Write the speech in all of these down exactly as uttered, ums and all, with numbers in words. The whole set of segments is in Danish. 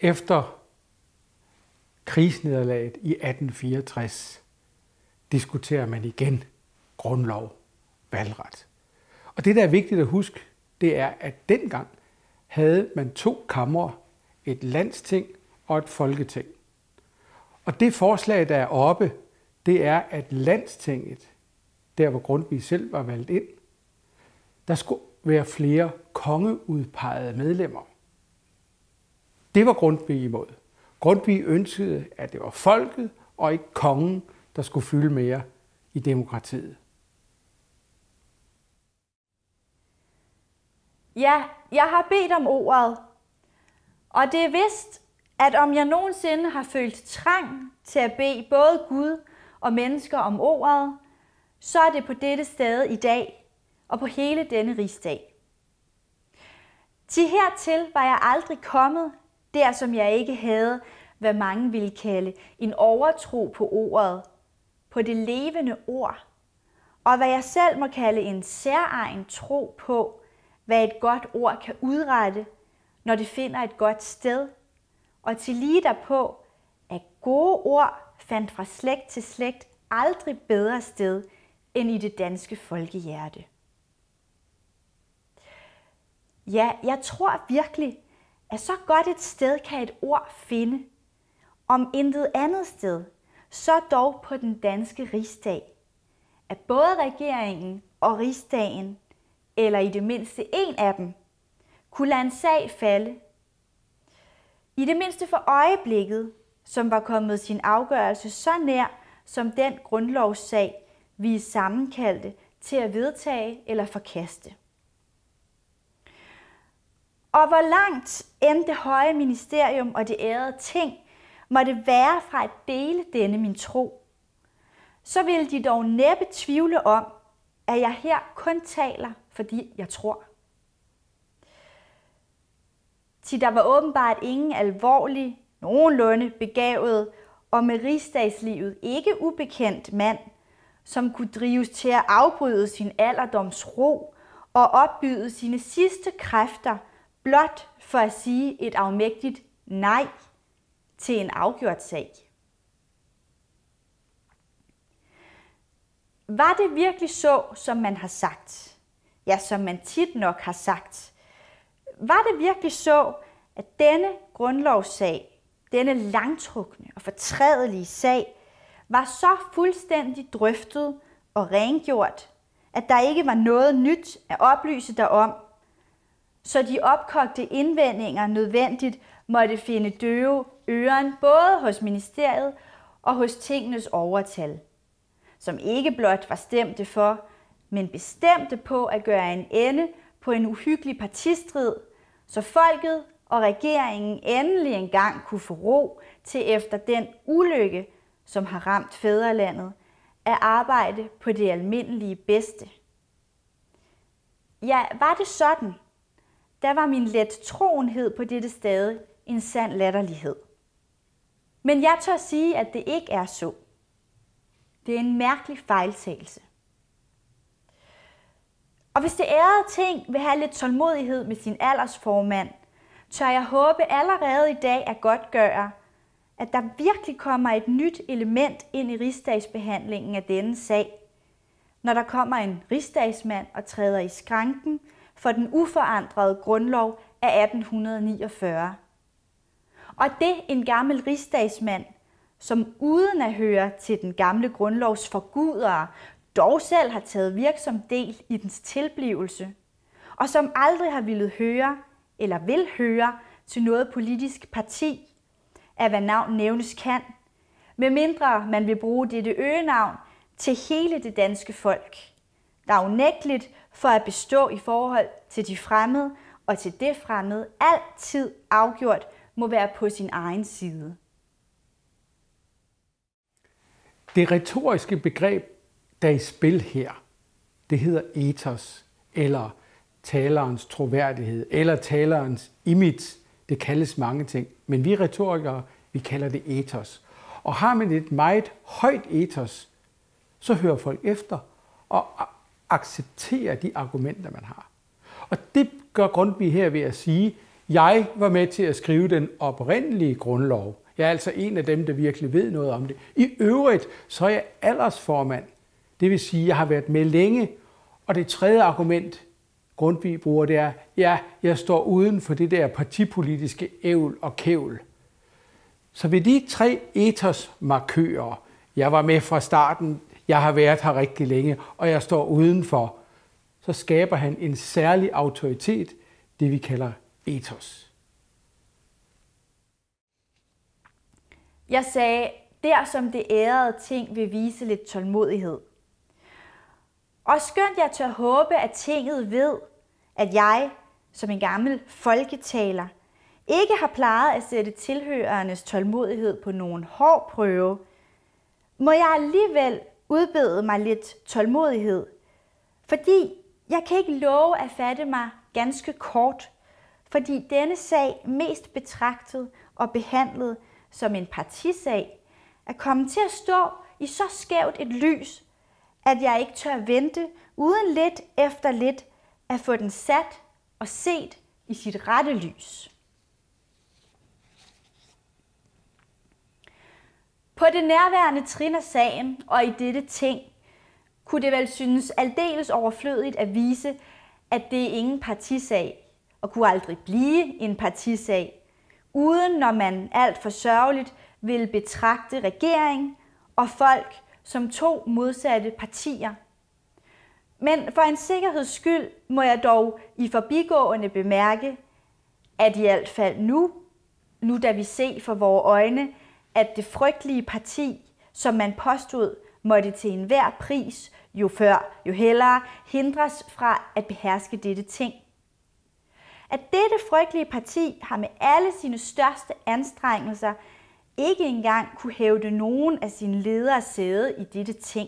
Efter krigsnederlaget i atten fireogtres diskuterer man igen grundlov, valgret. Og det, der er vigtigt at huske, det er, at dengang havde man to kamre, et landsting og et folketing. Og det forslag, der er oppe, det er, at landstinget, der hvor Grundtvig selv var valgt ind, der skulle være flere kongeudpegede medlemmer. Det var Grundtvig imod. Grundtvig ønskede, at det var folket og ikke kongen, der skulle fylde mere i demokratiet. Ja, jeg har bedt om ordet, og det er vist, at om jeg nogensinde har følt trang til at bede både Gud og mennesker om ordet, så er det på dette sted i dag og på hele denne rigsdag. Til hertil var jeg aldrig kommet, der som jeg ikke havde, hvad mange ville kalde en overtro på ordet, på det levende ord, og hvad jeg selv må kalde en særegen tro på, hvad et godt ord kan udrette, når det finder et godt sted, og til lige derpå, at gode ord fandt fra slægt til slægt aldrig bedre sted end i det danske folkehjerte. Ja, jeg tror virkelig, at så godt et sted kan et ord finde, om intet andet sted, så dog på den danske rigsdag, at både regeringen og rigsdagen, eller i det mindste en af dem, kunne lade en sag falde. I det mindste for øjeblikket, som var kommet sin afgørelse så nær som den grundlovssag, vi er sammenkaldte til at vedtage eller forkaste. Og hvor langt end det høje ministerium og det ærede ting måtte være fra at dele denne min tro, så ville de dog næppe tvivle om, at jeg her kun taler, fordi jeg tror. Til der var åbenbart ingen alvorlig, nogenlunde begavet og med rigsdagslivet ikke ubekendt mand, som kunne drives til at afbryde sin alderdoms ro og opbyde sine sidste kræfter blot for at sige et afmægtigt nej til en afgjort sag. Var det virkelig så, som man har sagt? Ja, som man tit nok har sagt. Var det virkelig så, at denne grundlovssag, denne langtrukne og fortrædelige sag, var så fuldstændig drøftet og rengjort, at der ikke var noget nyt at oplyse derom, så de opkogte indvendinger nødvendigt måtte finde døve øren både hos ministeriet og hos tingenes overtal, som ikke blot var stemte for, men bestemte på at gøre en ende på en uhyggelig partistrid, så folket og regeringen endelig engang kunne få ro til efter den ulykke, som har ramt fædrelandet, at arbejde på det almindelige bedste. Ja, var det sådan? Der var min let troenhed på dette sted en sand latterlighed. Men jeg tør sige, at det ikke er så. Det er en mærkelig fejltagelse. Og hvis det ærede ting vil have lidt tålmodighed med sin aldersformand, tør jeg håbe allerede i dag at godtgøre, at der virkelig kommer et nyt element ind i rigsdagsbehandlingen af denne sag, når der kommer en rigsdagsmand og træder i skranken for den uforandrede grundlov af atten niogfyrre. Og det en gammel rigsdagsmand, som uden at høre til den gamle grundlovs forgudere, dog selv har taget virksom del i dens tilblivelse, og som aldrig har ville høre eller vil høre til noget politisk parti, af hvad navn nævnes kan, medmindre man vil bruge dette øgenavn til hele det danske folk, der unægteligt for at bestå i forhold til de fremmede og til det fremmede altid afgjort må være på sin egen side. Det retoriske begreb, der er i spil her, det hedder ethos, eller talerens troværdighed, eller talerens image. Det kaldes mange ting, men vi retorikere, vi kalder det ethos. Og har man et meget højt ethos, så hører folk efter og accepterer de argumenter, man har. Og det gør Grundtvig her ved at sige, Jeg var med til at skrive den oprindelige grundlov. Jeg er altså en af dem, der virkelig ved noget om det. I øvrigt, så er jeg aldersformand. Det vil sige, at jeg har været med længe. Og det tredje argument, Grundtvig bruger, det er, ja, jeg står uden for det der partipolitiske ævl og kævl. Så ved de tre ethos-markører, jeg var med fra starten, jeg har været her rigtig længe, og jeg står udenfor, så skaber han en særlig autoritet, det vi kalder ethos. Jeg sagde, der som det ærede ting vil vise lidt tålmodighed. Og skønt jeg tør håbe, at tinget ved, at jeg, som en gammel folketaler, ikke har plejet at sætte tilhørernes tålmodighed på nogen hård prøve, må jeg alligevel udbede mig lidt tålmodighed, fordi jeg kan ikke love at fatte mig ganske kort, fordi denne sag mest betragtet og behandlet som en partisag er kommet til at stå i så skævt et lys, at jeg ikke tør vente uden lidt efter lidt at få den sat og set i sit rette lys. På det nærværende trin af sagen og i dette ting kunne det vel synes aldeles overflødigt at vise, at det er ingen partisag og kunne aldrig blive en partisag, uden når man alt for sørgeligt vil betragte regering og folk som to modsatte partier. Men for en sikkerheds skyld må jeg dog i forbigående bemærke, at i alt fald nu, nu da vi ser for vore øjne, at det frygtelige parti, som man påstod, måtte til enhver pris, jo før, jo hellere, hindres fra at beherske dette ting. At dette frygtelige parti har med alle sine største anstrengelser ikke engang kunne hævde nogen af sine ledere sæde i dette ting.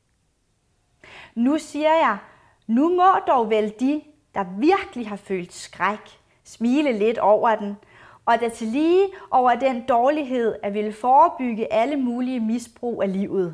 Nu siger jeg, nu må dog vel de, der virkelig har følt skræk, smile lidt over den, og da til lige over den dårlighed at ville forebygge alle mulige misbrug af livet.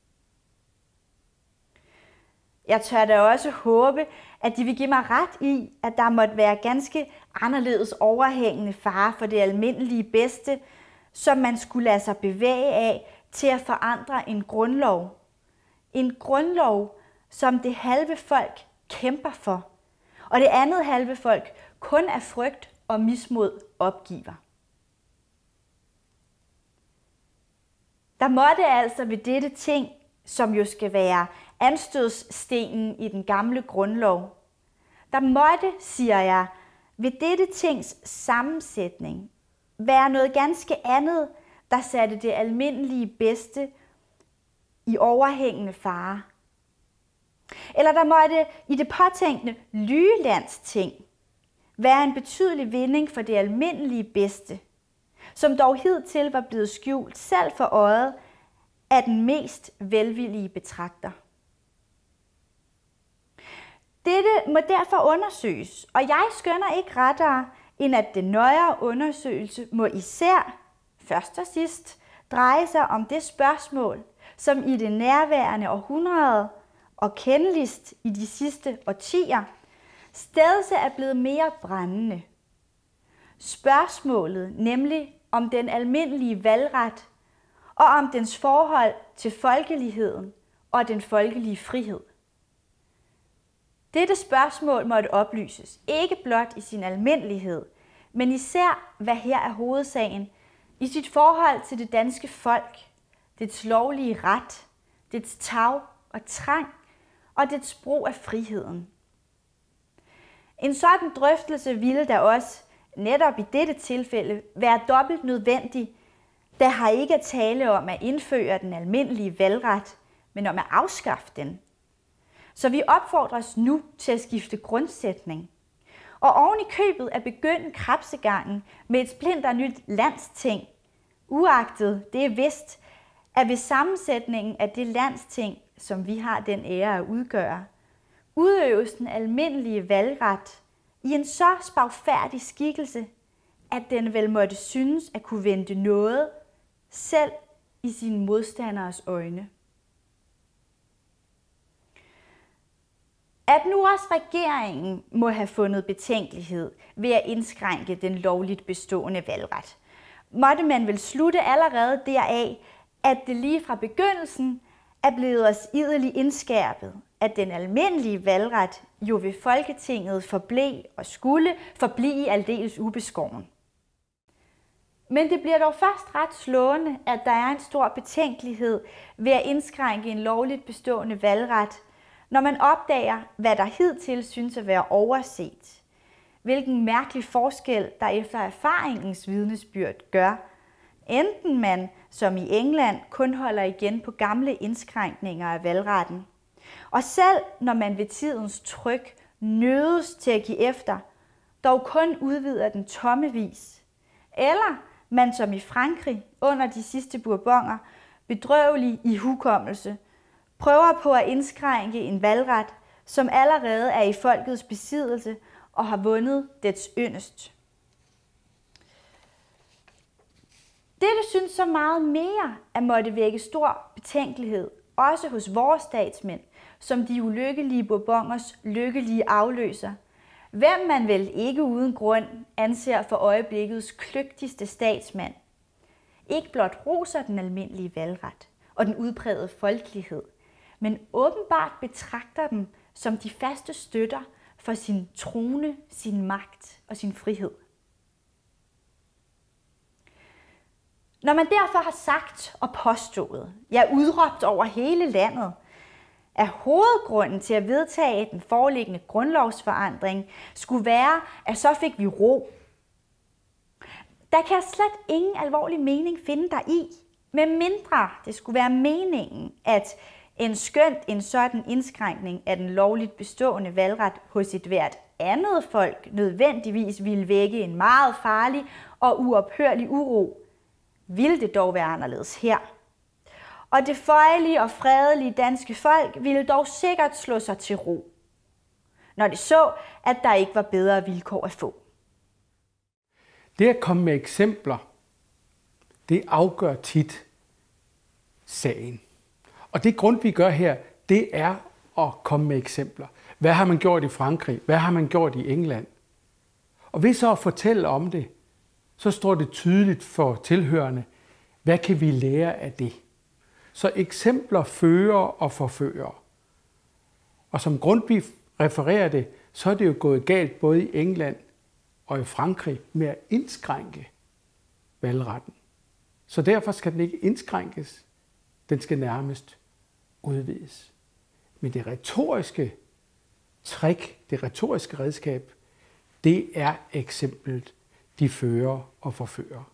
Jeg tør da også håbe, at de vil give mig ret i, at der måtte være ganske anderledes overhængende fare for det almindelige bedste, som man skulle lade sig bevæge af til at forandre en grundlov. En grundlov, som det halve folk kæmper for, og det andet halve folk kun af frygt og mismod opgiver. Der måtte altså ved dette ting, som jo skal være anstødsstenen i den gamle grundlov, der måtte, siger jeg, ved dette tings sammensætning være noget ganske andet, der satte det almindelige bedste i overhængende fare. Eller der måtte i det påtænkte Lygelandsting være en betydelig vinding for det almindelige bedste, som dog hidtil var blevet skjult selv for øjet af den mest velvillige betragter. Dette må derfor undersøges, og jeg skønner ikke rettere, end at den nøjere undersøgelse må især, først og sidst, dreje sig om det spørgsmål, som i det nærværende århundrede og kendeligst i de sidste årtier, stedse er blevet mere brændende. Spørgsmålet nemlig om den almindelige valgret og om dens forhold til folkeligheden og den folkelige frihed. Dette spørgsmål måtte oplyses, ikke blot i sin almindelighed, men især, hvad her er hovedsagen, i sit forhold til det danske folk, dets lovlige ret, dets tag og trang og dets brug af friheden. En sådan drøftelse ville da også, netop i dette tilfælde, være dobbelt nødvendig, da her ikke er tale om at indføre den almindelige valgret, men om at afskaffe den. Så vi opfordres nu til at skifte grundsætning. Og oven i købet at begynde krebsegangen med et splinternyt landsting, uagtet det er vist, at ved sammensætningen af det landsting, som vi har den ære at udgøre, udøves den almindelige valgret i en så spagfærdig skikkelse, at den vel måtte synes at kunne vente noget, selv i sine modstanderes øjne. At nu også regeringen må have fundet betænkelighed ved at indskrænke den lovligt bestående valgret, måtte man vel slutte allerede deraf, at det lige fra begyndelsen er blevet os idelig indskærpet, at den almindelige valgret jo ved Folketinget forblev og skulle forblive aldeles ubeskåren. Men det bliver dog først ret slående, at der er en stor betænkelighed ved at indskrænke en lovligt bestående valgret, når man opdager, hvad der hidtil synes at være overset. Hvilken mærkelig forskel, der efter erfaringens vidnesbyrd gør, enten man, som i England, kun holder igen på gamle indskrænkninger af valgretten. Og selv når man ved tidens tryk nødes til at give efter, dog kun udvider den tommevis. Eller man som i Frankrig under de sidste bourboner, bedrøvelig i hukommelse, prøver på at indskrænke en valgret, som allerede er i folkets besiddelse og har vundet dets yndest. Dette synes så meget mere at måtte vække stor betænkelighed, også hos vores statsmænd, som de ulykkelige bourboners lykkelige afløser, hvem man vel ikke uden grund anser for øjeblikkets kløgtigste statsmand. Ikke blot roser den almindelige valgret og den udprægede folkelighed, men åbenbart betragter dem som de faste støtter for sin trone, sin magt og sin frihed. Når man derfor har sagt og påstået, ja udråbt over hele landet, at hovedgrunden til at vedtage den foreliggende grundlovsforandring skulle være, at så fik vi ro. Der kan slet ingen alvorlig mening finde der i, med mindre det skulle være meningen, at en skønt en sådan indskrænkning af den lovligt bestående valgret hos et hvert andet folk nødvendigvis ville vække en meget farlig og uophørlig uro, ville det dog være anderledes her. Og det føjelige og fredelige danske folk ville dog sikkert slå sig til ro, når det så, at der ikke var bedre vilkår at få. Det at komme med eksempler, det afgør tit sagen. Og det grund, vi gør her, det er at komme med eksempler. Hvad har man gjort i Frankrig? Hvad har man gjort i England? Og ved så at fortælle om det, så står det tydeligt for tilhørende, hvad kan vi lære af det? Så eksempler fører og forfører. Og som Grundtvig refererer det, så er det jo gået galt både i England og i Frankrig med at indskrænke valgretten. Så derfor skal den ikke indskrænkes, den skal nærmest udvides. Men det retoriske trick, det retoriske redskab, det er eksemplet, de fører og forfører.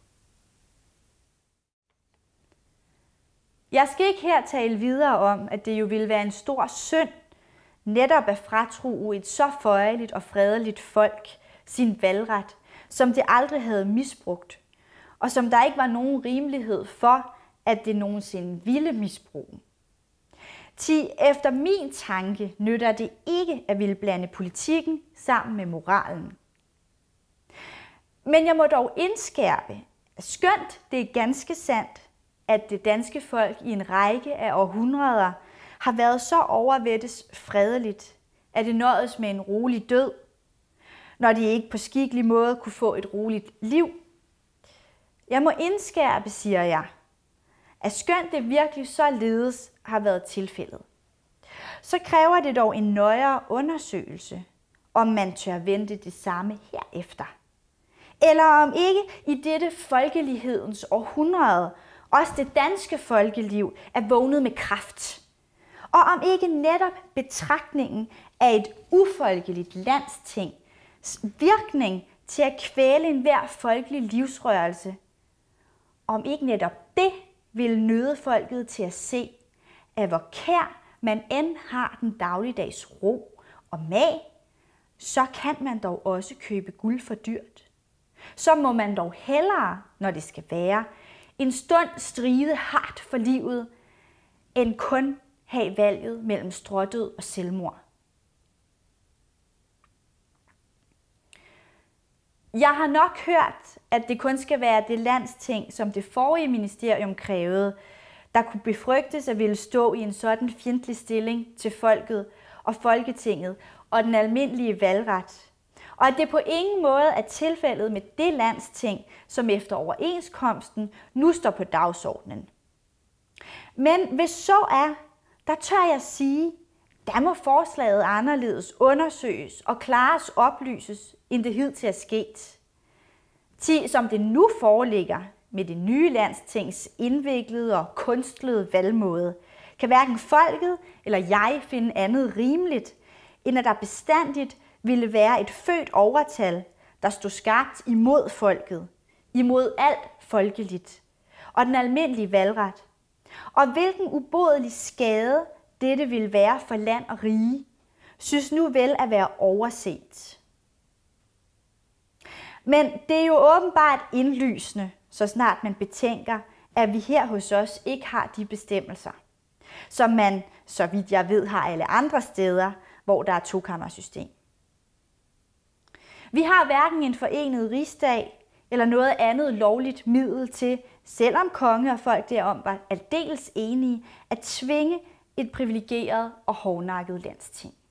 Jeg skal ikke her tale videre om, at det jo ville være en stor synd netop at fratro et så føjeligt og fredeligt folk sin valgret, som det aldrig havde misbrugt, og som der ikke var nogen rimelighed for, at det nogensinde ville misbruge. Ti efter min tanke nytter det ikke at ville blande politikken sammen med moralen. Men jeg må dog indskærpe, at skønt det er ganske sandt, at det danske folk i en række af århundreder har været så overvættes fredeligt, at det nåedes med en rolig død, når de ikke på skikkelig måde kunne få et roligt liv. Jeg må indskærpe, siger jeg, at skønt det virkelig således har været tilfældet, så kræver det dog en nøjere undersøgelse, om man tør vente det samme herefter. Eller om ikke i dette folkelighedens århundrede også det danske folkeliv er vågnet med kraft. Og om ikke netop betragtningen af et ufolkeligt landsting virkning til at kvæle enhver folkelig livsrørelse, om ikke netop det vil nøde folket til at se, at hvor kær man end har den dagligdags ro og mag, så kan man dog også købe guld for dyrt. Så må man dog hellere, når det skal være, en stund stride hardt for livet, end kun have valget mellem strådød og selvmord. Jeg har nok hørt, at det kun skal være det landsting, som det forrige ministerium krævede, der kunne befrygtes at ville stå i en sådan fjendtlig stilling til folket og Folketinget og den almindelige valgret, og at det på ingen måde er tilfældet med det landsting, som efter overenskomsten nu står på dagsordenen. Men hvis så er, der tør jeg sige, der må forslaget anderledes undersøges og klares oplyses, end det hidtil er sket. Ti, som det nu foreligger med det nye landstings indviklede og kunstlede valgmåde, kan hverken folket eller jeg finde andet rimeligt, end at der bestandigt ville være et født overtal, der stod skarpt imod folket, imod alt folkeligt og den almindelige valgret, og hvilken ubodelig skade dette ville være for land og rige, synes nu vel at være overset. Men det er jo åbenbart indlysende, så snart man betænker, at vi her hos os ikke har de bestemmelser, som man, så vidt jeg ved, har alle andre steder, hvor der er tokammersystem. Vi har hverken en forenet rigsdag eller noget andet lovligt middel til, selvom konge og folk derom var aldeles enige, at tvinge et privilegeret og hårdnakket landsting.